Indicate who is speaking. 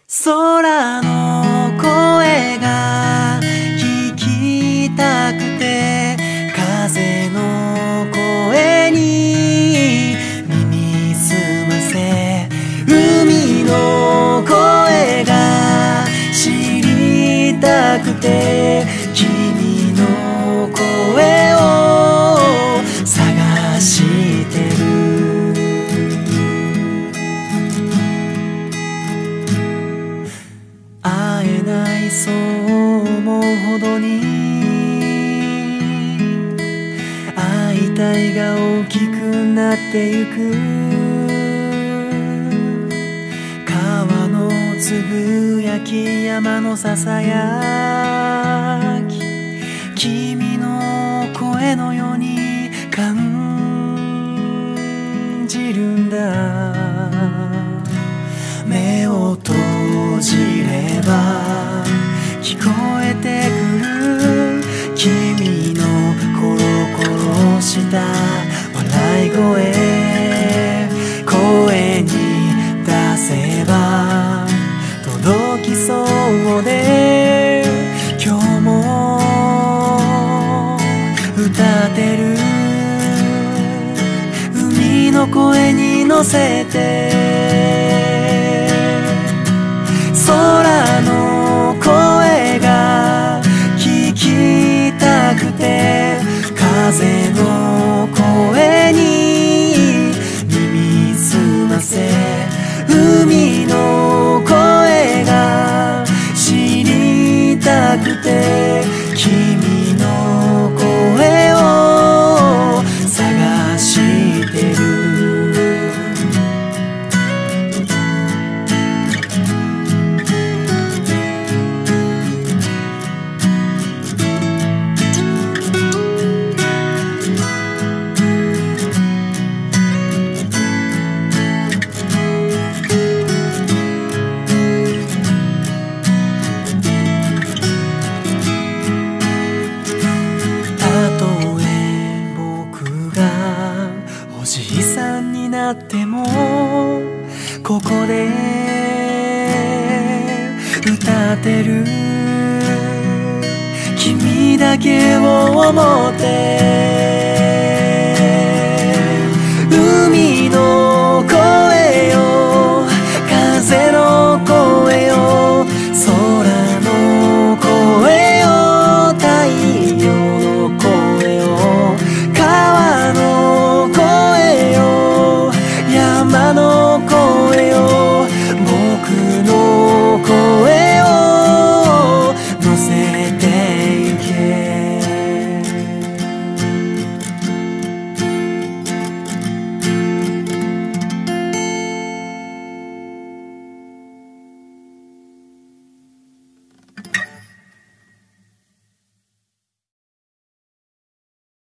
Speaker 1: 空の声が聞きたくて、風の声に耳すませ、海の声が知りたくて、君の声を探してる。会えないそう思うほどに会いたいが大きくなってゆく。川のつぶやき、山のささやき、君の声のように感じるんだ。目を閉じれば聞こえてくる君のコロコロした笑い声、声に出せば届きそうで、今日も歌ってる。海の声に乗せて、空の声が聞きたくて、風の声に耳すませ、海の声が知りたくて、君の声を探してる。おじいさんになってもここで歌ってる。君だけを思って